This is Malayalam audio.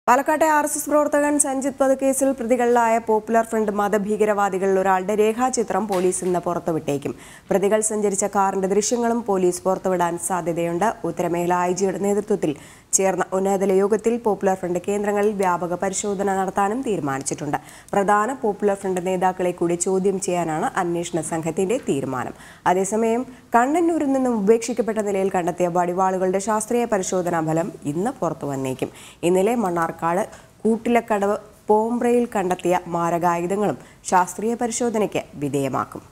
പാലക്കാട്ടെ RSS പ്രവർത്തകൻ സഞ്ജിത് വധക്കേസിൽ പ്രതികളിലായ പോപ്പുലർ ഫ്രണ്ട് മതഭീകരവാദികളിൽ ഒരാളുടെ രേഖാചിത്രം പോലീസ് ഇന്ന് പുറത്തുവിട്ടേക്കും. പ്രതികൾ സഞ്ചരിച്ച കാറിന്റെ ദൃശ്യങ്ങളും പോലീസ് പുറത്തുവിടാൻ സാധ്യതയുണ്ട്. ഉത്തരമേഖല IGയുടെ നേതൃത്വത്തിൽ ചേർന്ന ഉന്നതതല യോഗത്തിൽ പോപ്പുലർ ഫ്രണ്ട് കേന്ദ്രങ്ങളിൽ വ്യാപക പരിശോധന നടത്താനും തീരുമാനിച്ചിട്ടുണ്ട്. പ്രധാന പോപ്പുലർ ഫ്രണ്ട് നേതാക്കളെ കൂടി ചോദ്യം ചെയ്യാനാണ് അന്വേഷണ സംഘത്തിന്റെ തീരുമാനം. അതേസമയം കണ്ണന്നൂരിൽ നിന്നും ഉപേക്ഷിക്കപ്പെട്ട നിലയിൽ കണ്ടെത്തിയ വടിവാളുകളുടെ ശാസ്ത്രീയ പരിശോധനാ ഫലം ഇന്ന് പുറത്തുവന്നേക്കും. ഇന്നലെ മണ്ണാർക്കാട് കൂട്ടിലക്കടവ് പോംബ്രയിൽ കണ്ടെത്തിയ മാരകായുധങ്ങളും ശാസ്ത്രീയ പരിശോധനയ്ക്ക് വിധേയമാക്കും.